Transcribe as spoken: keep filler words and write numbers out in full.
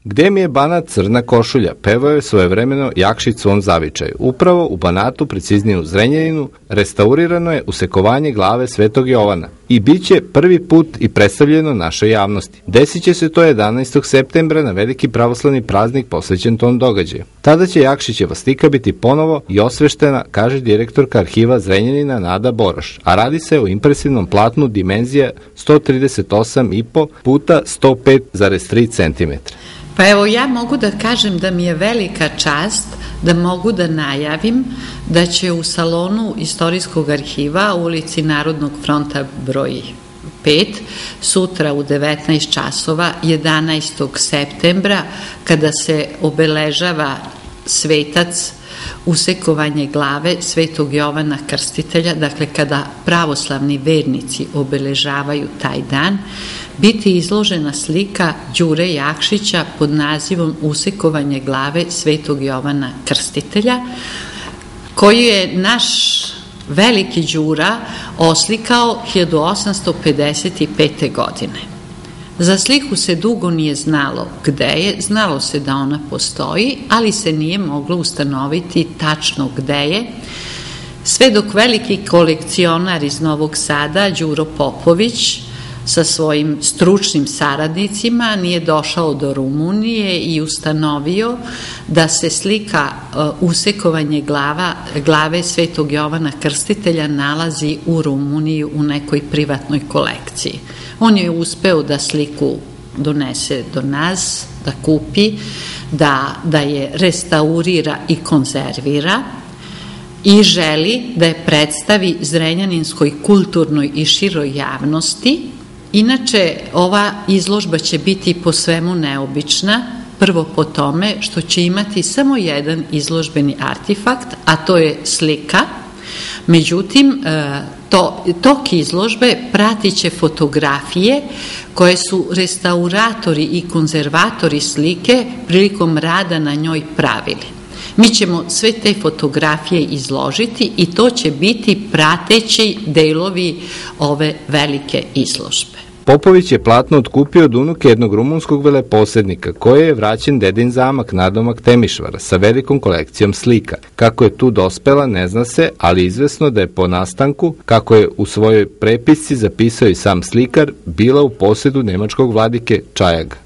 Gde mi je Banat crna košulja, pevao je svojevremeno Jakšić svom zavičaju. Upravo u Banatu, preciznije u Zrenjaninu, restaurirano je usekovanje glave Svetog Jovana i bit će prvi put i predstavljeno našoj javnosti. Desit će se to jedanaestog septembra na veliki pravoslavni praznik posvećen tom događaju. Tada će Jakšićeva slika biti ponovo i osveštena, kaže direktorka arhiva Zrenjanina Nada Boroš, a radi se o impresivnom platnu dimenzija sto trideset osam i po puta sto pet zarez tri centimetra. Pa evo, ja mogu da kažem da mi je velika čast da mogu da najavim da će u salonu Istorijskog arhiva u ulici Narodnog fronta broj pet, sutra u devetnaest časova, jedanaestog septembra, kada se obeležava svetac usekovanje glave Svetog Jovana Krstitelja, dakle kada pravoslavni vernici obeležavaju taj dan, biti izložena slika Đure Jakšića pod nazivom Usekovanje glave Svetog Jovana Krstitelja, koju je naš veliki Đura oslikao hiljadu osamsto pedeset pete. godine. Za sliku se dugo nije znalo gde je, znalo se da ona postoji, ali se nije moglo ustanoviti tačno gde je, sve dok veliki kolekcionar iz Novog Sada, Đuro Popović, sa svojim stručnim saradnicima nije došao do Rumunije i ustanovio da se slika usekovanje glava, glave Svetog Jovana Krstitelja nalazi u Rumuniji u nekoj privatnoj kolekciji. On je uspeo da sliku donese do nas, da kupi, da, da je restaurira i konzervira i želi da je predstavi zrenjaninskoj kulturnoj i široj javnosti. Inače, ova izložba će biti po svemu neobična, prvo po tome što će imati samo jedan izložbeni artefakt, a to je slika. Međutim, to, tok izložbe pratit će fotografije koje su restauratori i konzervatori slike prilikom rada na njoj pravili. Mi ćemo sve te fotografije izložiti i to će biti prateći delovi ove velike izložbe. Popović je platno otkupio od unuke jednog rumunskog veleposednika, koje je vraćen dedin zamak nadomak Temišvara sa velikom kolekcijom slika. Kako je tu dospela, ne zna se, ali izvesno da je po nastanku, kako je u svojoj prepisci zapisao i sam slikar, bila u posedu nemačkog vladike Čajaga.